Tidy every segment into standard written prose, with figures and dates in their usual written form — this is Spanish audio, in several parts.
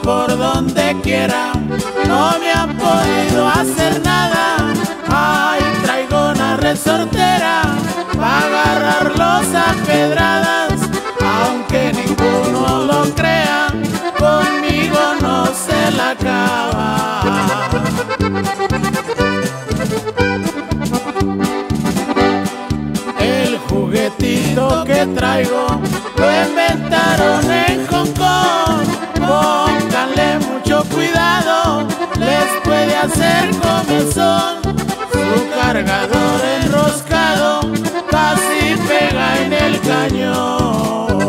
por donde quiera, no me han podido hacer nada. Ay, traigo una resortera para agarrarlos a pedradas, aunque ninguno lo crea, conmigo no se la acaba. El juguetito que traigo lo inventaron en Hong Kong. Pónganle mucho cuidado, les puede hacer comezón. Su cargador enroscado casi pega en el cañón.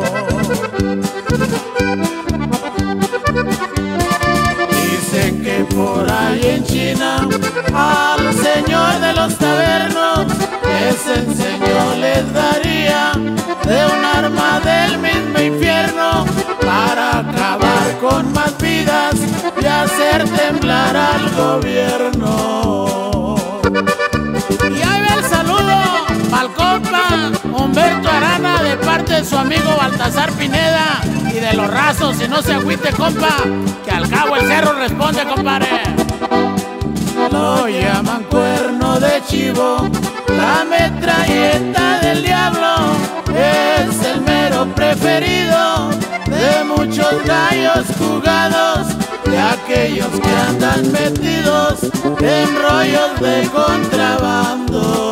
Dicen que por ahí en China al señor de los tabernos les enseñó, les daría de un arma del mismo infierno para acabar con más vidas y hacer temblar al gobierno. Y ahí va el saludo pa'l compa Humberto Arana, de parte de su amigo Baltasar Pineda, y de los rasos, y no se agüite, compa, que al cabo el cerro responde, compadre. Lo llaman cuerno de chivo, la metralleta del diablo, es el mero preferido de muchos gallos jugados, de aquellos que andan metidos en rollos de contrabando.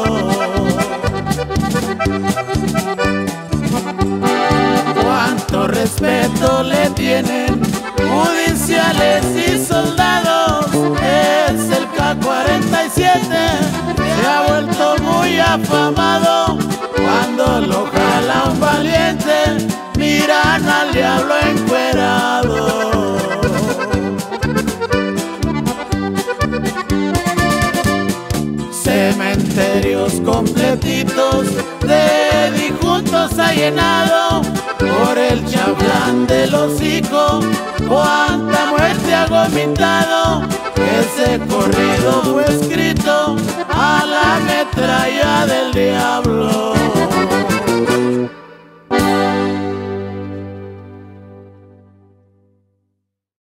Cuánto respeto le tienen judiciales y soldados, es el K-47, se ha vuelto muy afamado. Cuando lo jala un valiente, miran al diablo encuerado. Cementerios completitos de difuntos ha llenado, por el chablán del hocico cuánta muerte ha vomitado. Ese corrido fue escrito a la metralla del diablo.